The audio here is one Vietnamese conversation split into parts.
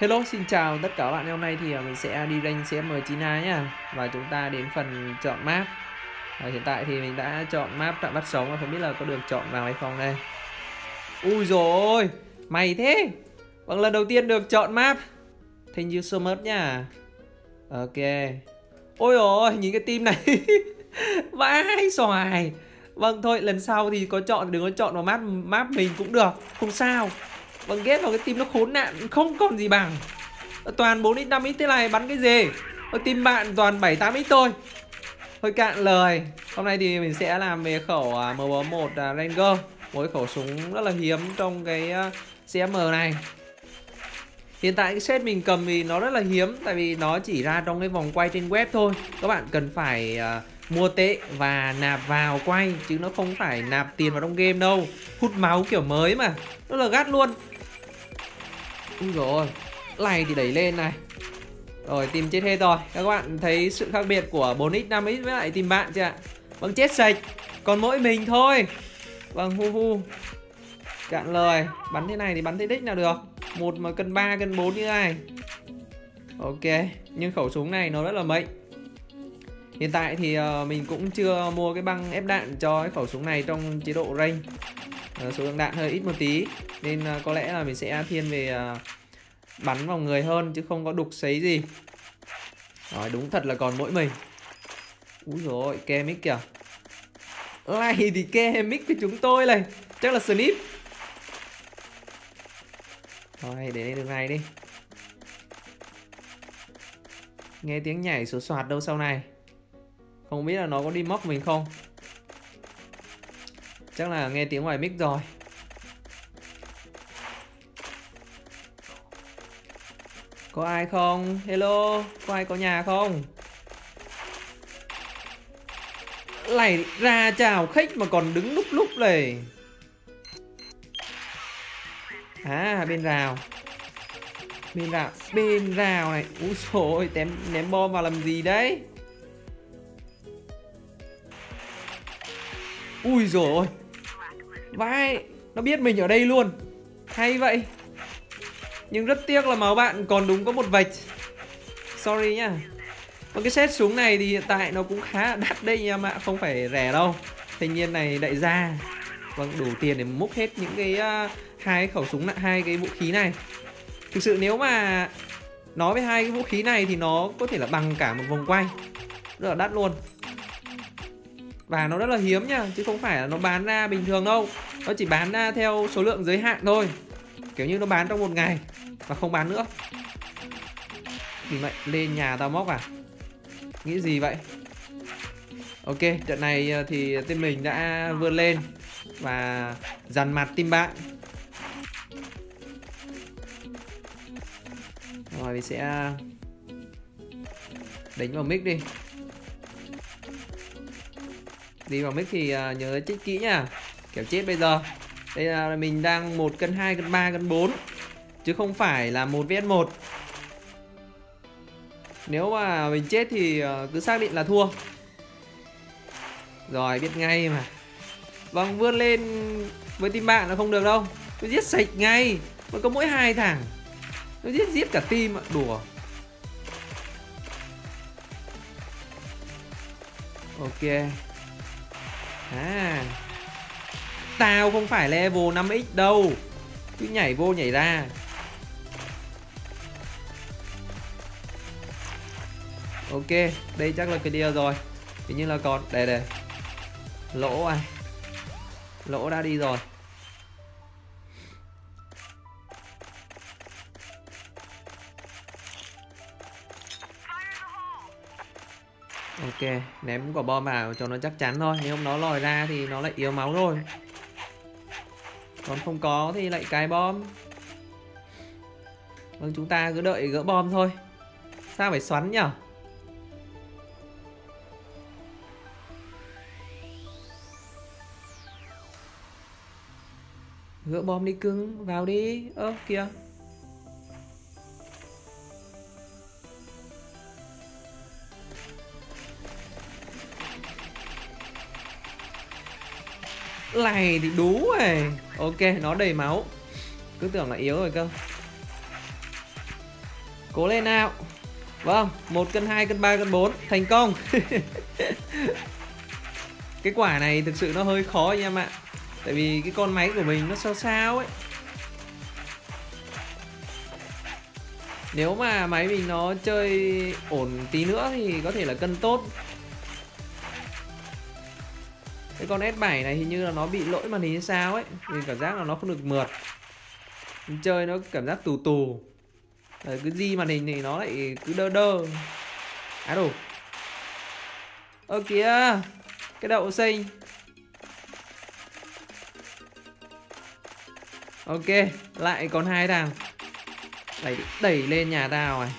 Hello, xin chào tất cả các bạn. Hôm nay thì mình sẽ đi rank CM9A nhá. Và chúng ta đến phần chọn map. Hiện tại thì mình đã chọn map Trạm Bắt Sống và không biết là có được chọn vào hay không đây. Ui dồi ôi, mày thế. Vâng, lần đầu tiên được chọn map. Thank you so much nha. Ok. Ôi ôi, nhìn cái team này. Vãi xoài. Vâng thôi, lần sau thì có chọn đừng có chọn vào map mình cũng được, không sao. Vâng, ghét vào cái team nó khốn nạn không còn gì bằng. Toàn 4x 5x thế này bắn cái gì. Team bạn toàn 7-8x thôi. Thôi cạn lời. Hôm nay thì mình sẽ làm về khẩu M41 Ranger. Một cái khẩu súng rất là hiếm trong cái CM này. Hiện tại cái set mình cầm thì nó rất là hiếm. Tại vì nó chỉ ra trong cái vòng quay trên web thôi. Các bạn cần phải mua tệ và nạp vào quay, chứ nó không phải nạp tiền vào trong game đâu. Hút máu kiểu mới mà. Rất là gắt luôn. Úi dồi ôi. Này thì đẩy lên này. Rồi team chết hết rồi. Các bạn thấy sự khác biệt của 4x 5x với lại team bạn chưa ạ? Vâng, chết sạch. Còn mỗi mình thôi. Vâng, hu. Cạn lời. Bắn thế này thì bắn thế đích nào được. Một mà cân 3 cân 4 như này. Ok. Nhưng khẩu súng này nó rất là mệnh. Hiện tại thì mình cũng chưa mua cái băng ép đạn cho cái khẩu súng này trong chế độ range. Số lượng đạn hơi ít một tí. Nên có lẽ là mình sẽ thiên về bắn vào người hơn, chứ không có đục sấy gì. Rồi, đúng thật là còn mỗi mình. Úi dồi ôi, ke mic kìa. Này thì ke mic của chúng tôi này. Chắc là snip. Rồi, để lên đường này đi. Nghe tiếng nhảy sổ soạt đâu sau này. Không biết là nó có đi móc mình không. Chắc là nghe tiếng ngoài mic rồi. Có ai không? Hello, có ai có nhà không? Này ra chào khách mà còn đứng lúc này. Bên rào. Bên rào này. Úi dồi ôi, ném bom vào làm gì đấy? Ui dồi ôi. Vãi, nó biết mình ở đây luôn. Hay vậy. Nhưng rất tiếc là máu bạn còn đúng có một vạch. Sorry nhá. Và cái set súng này thì hiện tại nó cũng khá đắt đây nha mà không phải rẻ đâu. Thanh niên này đại gia. Vâng, đủ tiền để múc hết những cái hai khẩu súng, hai cái vũ khí này. Thực sự nếu mà nói về hai cái vũ khí này thì nó có thể là bằng cả một vòng quay. Rất là đắt luôn. Và nó rất là hiếm nha, chứ không phải là nó bán ra bình thường đâu. Nó chỉ bán ra theo số lượng giới hạn thôi. Kiểu như nó bán trong một ngày và không bán nữa. Vì vậy lên nhà tao móc à? Nghĩ gì vậy? Ok, trận này thì team mình đã vươn lên và dằn mặt team bạn. Rồi mình sẽ đánh vào mic đi. Đi vào mic thì nhớ chết kỹ nha. Kiểu chết bây giờ. Đây là mình đang 1 cân 2 cân 3 cân 4, chứ không phải là 1 vs 1. Nếu mà mình chết thì cứ xác định là thua. Rồi, biết ngay mà. Vâng, vươn lên với team bạn là không được đâu. Tôi giết sạch ngay. Mà có mỗi 2 thằng. Tôi giết cả team ạ, đùa. Ok. Tao không phải level 5x đâu. Cứ nhảy vô nhảy ra. Ok, đây chắc là cái điều rồi. Hình như là còn, đây. Lỗ à. Lỗ đã đi rồi. Ok, ném quả bom vào cho nó chắc chắn thôi. Nếu nó lòi ra thì nó lại yếu máu rồi. Còn không có thì lại cài bom. Vâng, chúng ta cứ đợi gỡ bom thôi. Sao phải xoắn nhở? Gỡ bom đi cưng, vào đi. Ơ kìa. Này thì đú rồi. Ok, nó đầy máu. Cứ tưởng là yếu rồi cơ. Cố lên nào. Vâng, 1 cân 2 cân 3 cân 4 thành công. Cái quả này thực sự nó hơi khó anh em ạ. Tại vì cái con máy của mình nó sao sao ấy. Nếu mà máy mình nó chơi ổn tí nữa thì có thể là cân tốt. Cái con S7 này hình như là nó bị lỗi màn hình hay sao ấy. Mình cảm giác là nó không được mượt. Mình chơi nó cảm giác tù tù. Cứ di màn hình thì nó lại cứ đơ đơ. Á đủ. Ơ kìa, cái đậu xinh. Ok, lại còn 2 thằng. Đẩy lên nhà tao này.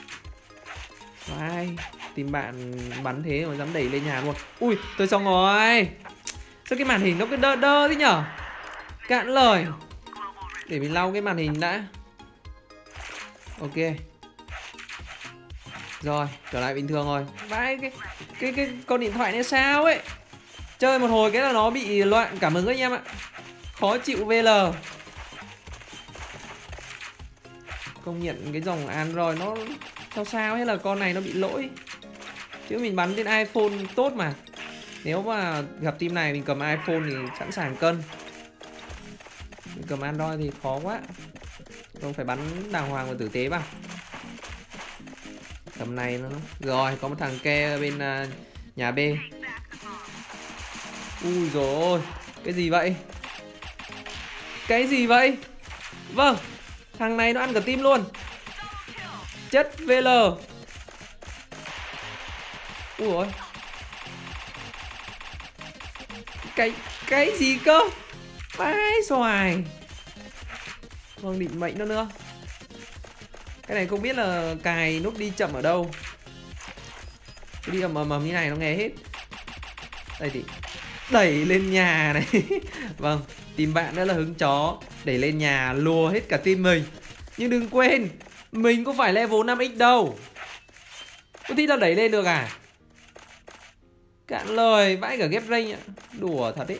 Vai, tìm bạn bắn thế mà dám đẩy lên nhà luôn. Ui, tôi xong rồi. Sao cái màn hình nó cứ đơ đơ thế nhở? Cạn lời. Để mình lau cái màn hình đã. Ok. Rồi, trở lại bình thường rồi. Vãi, cái con điện thoại này sao ấy. Chơi một hồi cái là nó bị loạn cảm ứng anh em ạ. Khó chịu VL. Công nhận cái dòng Android nó sao hay là con này nó bị lỗi. Chứ mình bắn trên iPhone tốt mà. Nếu mà gặp team này mình cầm iPhone thì sẵn sàng cân. Mình cầm Android thì khó quá. Không phải bắn đàng hoàng và tử tế vào. Tầm này nó... Rồi, có một thằng ke bên nhà B. Ui dồi ôi. Cái gì vậy? Cái gì vậy? Vâng, thằng này nó ăn cả team luôn. Chất VL. Ui ôi. Cái gì cơ? Vãi xoài. Vâng, định mệnh nó nữa. Cái này không biết là cài nút đi chậm ở đâu. Cứ đi ầm như này nó nghe hết. Đây thì đẩy lên nhà này. Vâng, team bạn đó là hứng chó. Đẩy lên nhà lùa hết cả team mình. Nhưng đừng quên, mình có phải level 5x đâu. Có thích là đẩy lên được à? Cạn lời, vãi cả ghép rank ạ. Đùa thật ấy.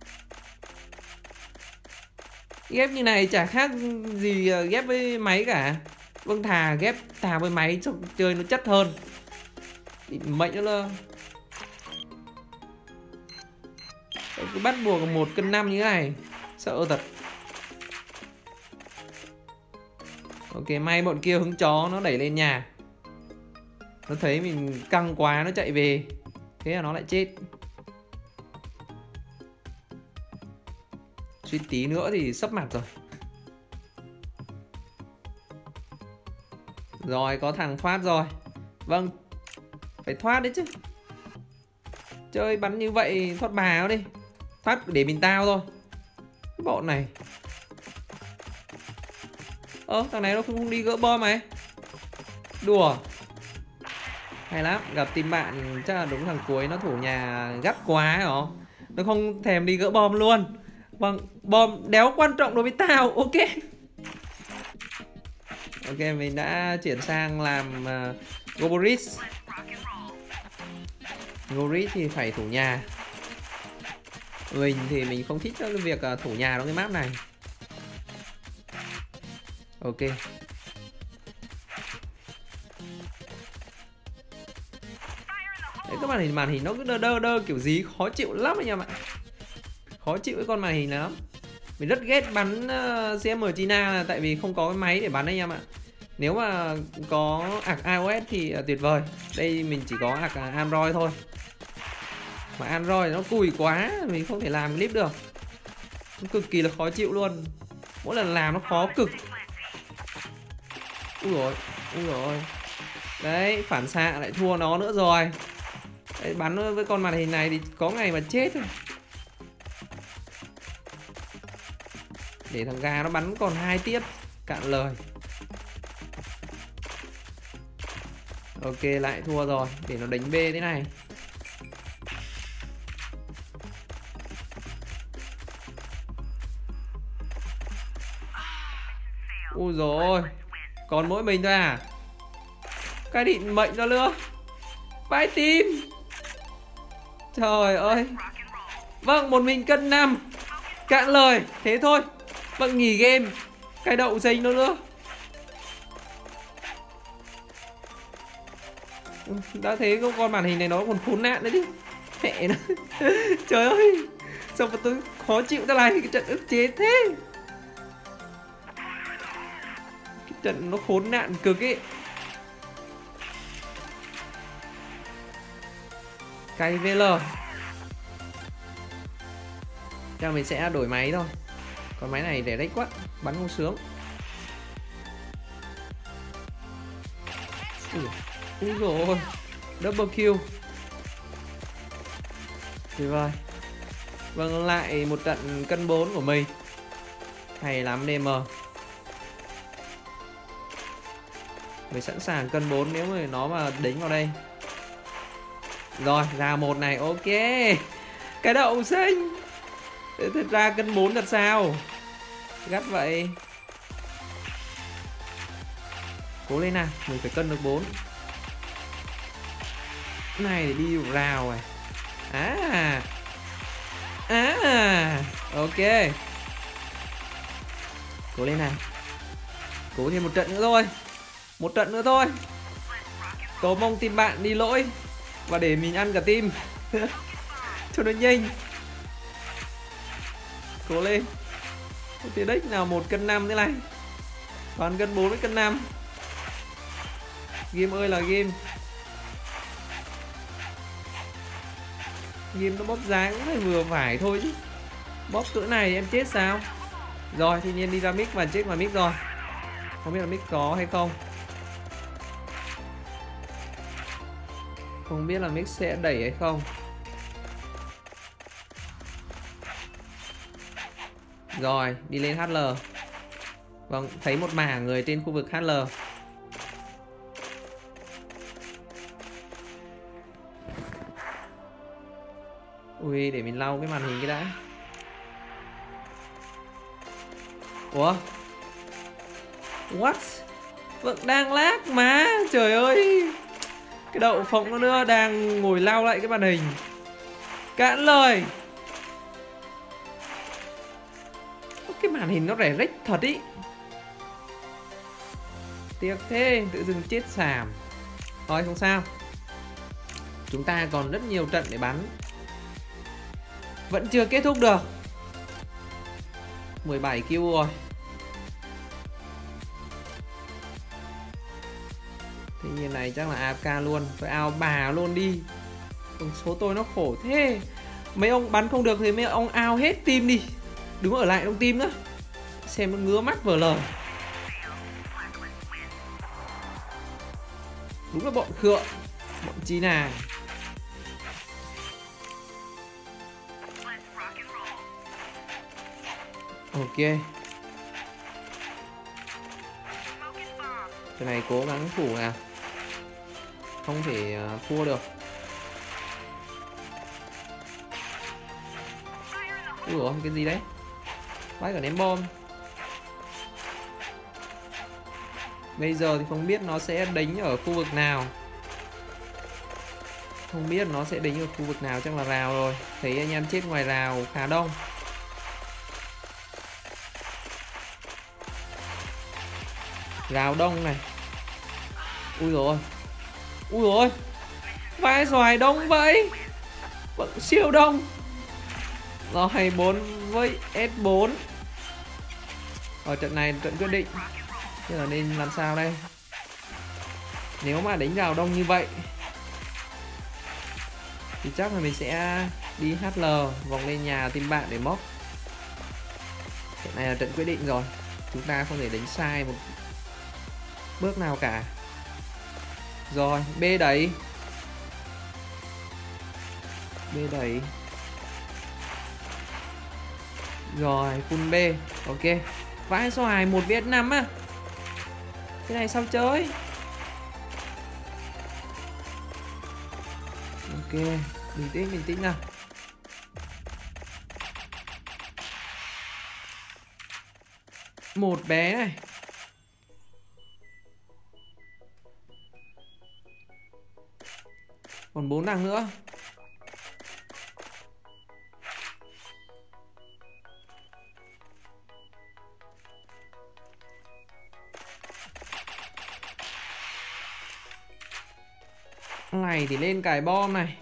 Ghép như này chả khác gì ghép với máy cả. Vâng, ghép với máy cho chơi nó chất hơn. Mệnh nó là cứ bắt buộc 1 cân 5 như thế này. Sợ thật. Ok, may bọn kia hứng chó nó đẩy lên nhà. Nó thấy mình căng quá nó chạy về. Thế là nó lại chết. Suy tí nữa thì sấp mặt rồi. Rồi, có thằng thoát rồi. Vâng, phải thoát đấy chứ. Chơi bắn như vậy thoát bà đi. Thoát để mình tao thôi. Cái bọn này. Thằng này nó không đi gỡ bom này. Đùa. Hay lắm, gặp team bạn chắc là đúng thằng cuối nó thủ nhà gắt quá hả? Nó không thèm đi gỡ bom luôn. Vâng, bom đéo quan trọng đối với tao. Ok. Ok, mình đã chuyển sang làm Goboris. Goboris thì phải thủ nhà. Mình thì mình không thích cái việc thủ nhà trong cái map này. Ok. Đấy, các màn hình nó cứ đơ kiểu gì khó chịu lắm anh em ạ. Khó chịu cái con màn hình này lắm. Mình rất ghét bắn CM9A là tại vì không có cái máy để bắn anh em ạ. Nếu mà có ạc iOS thì tuyệt vời. Đây mình chỉ có ạc Android thôi. Mà Android nó cùi quá, mình không thể làm clip được. Nó cực kỳ là khó chịu luôn. Mỗi lần làm nó khó cực. Ui rồi. Đấy, phản xạ lại thua nó nữa rồi. Đấy, bắn với con màn hình này thì có ngày mà chết thôi. Để thằng gà nó bắn còn 2 tiếp. Cạn lời. Ok, lại thua rồi. Để nó đánh B thế này. Ui dồi ôi. Còn mỗi mình thôi à? Cái định mệnh nó nữa. Vãi team. Trời ơi. Vâng, một mình cân 5. Cạn lời. Thế thôi. Vâng, nghỉ game. Cái đậu dành nó nữa. Đã thế có con màn hình này nó còn khốn nạn đấy chứ. Mẹ nó. Trời ơi. Sao mà tôi khó chịu thế này, cái trận ức chế thế. Cái trận nó khốn nạn cực ấy. Cay VL. Chắc mình sẽ đổi máy thôi. Còn máy này để rách quá, bắn không sướng. Úi dồi ôi. Double kill. Tuyệt vời. Vâng, lại một trận cân 4 của mình. Hay lắm DM. Mình sẵn sàng cân 4 nếu mà nó mà đánh vào đây. Rồi, ra một này, ok. Cái đậu xanh. Thật ra cân 4 thật sao. Gắt vậy. Cố lên nào, mình phải cân được 4. Này để đi rào này. Ok. Cố lên nào. Cố thêm một trận nữa thôi. Một trận nữa thôi. Cầu mong team bạn đi lỗi. Và để mình ăn cả team. Cho nó nhanh. Cố lên. Không thể deck nào 1 cân 5 thế này. Toàn cân 4 với cân 5. Game ơi là game. Game nó bóp giá cũng phải vừa phải thôi chứ. Bóp cỡ này em chết sao. Rồi thì nhiên đi ra mic và chết ngoài mic rồi. Không biết là mic có hay không. Không biết là mic sẽ đẩy hay không. Rồi đi lên HL. Vâng, thấy một mảng người trên khu vực HL. Ui, để mình lau cái màn hình cái đã. Ủa? What? Vẫn đang lag mà. Trời ơi. Cái đậu phộng nó nữa đang ngồi lau lại cái màn hình. Cạn lời. Cái màn hình nó rẻ rách thật ý. Tiếc thế, tự dưng chết xàm. Thôi không sao. Chúng ta còn rất nhiều trận để bắn. Vẫn chưa kết thúc được. 17 kill rồi. Thế nhiên này chắc là AFK luôn. Tôi ao bà luôn đi. Số tôi nó khổ thế. Mấy ông bắn không được thì mấy ông ao hết team đi. Đứng ở lại trong team nữa. Xem nó ngứa mắt vờ lờ. Đúng là bọn khựa. Bọn chi nàng. Ok. Cái này cố gắng thủ nào. Không thể thua được. Ủa cái gì đấy. Vãi cả ném bom. Bây giờ thì không biết nó sẽ đánh ở khu vực nào. Không biết nó sẽ đánh ở khu vực nào. Chắc là rào rồi. Thấy anh em chết ngoài rào khá đông. Rào đông này. Ui dồi ôi. Ui dồi ôi. Vai xoài đông vậy. Vẫn siêu đông. Rồi 4 với S4. Ở trận này trận quyết định. Thế là nên làm sao đây. Nếu mà đánh rào đông như vậy thì chắc là mình sẽ đi HL vòng lên nhà team bạn để móc. Trận này là trận quyết định rồi. Chúng ta không thể đánh sai một bước nào cả. Rồi B đẩy. B đẩy. Rồi full B. Ok. Vãi xoài 1 vs 5 á. Cái này sao chơi. Ok. Bình tĩnh nào. Một bé này. Còn 4 đằng nữa. Này thì lên cài bom này.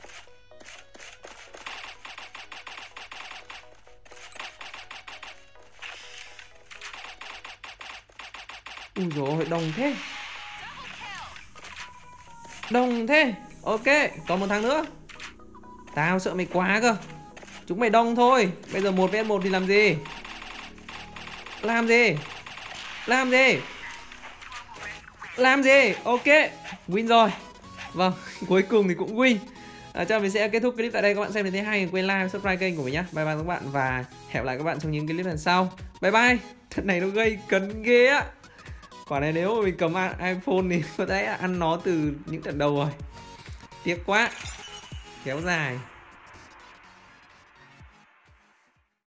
Ui dồi ôi, đông thế. Đông thế. Ok, còn một thằng nữa. Tao sợ mày quá cơ. Chúng mày đông thôi. Bây giờ 1 vs 1 thì làm gì? Làm gì? Làm gì? Làm gì? Ok, win rồi. Vâng, cuối cùng thì cũng win. Cho mình sẽ kết thúc clip tại đây. Các bạn xem thấy hay thì quên like, subscribe kênh của mình nhé. Bye bye các bạn và hẹn gặp lại các bạn trong những clip lần sau. Bye bye. Trận này nó gây cấn ghê á. Quả này nếu mà mình cầm iPhone thì có thể ăn nó từ những trận đầu rồi. Tiếc quá. Kéo dài.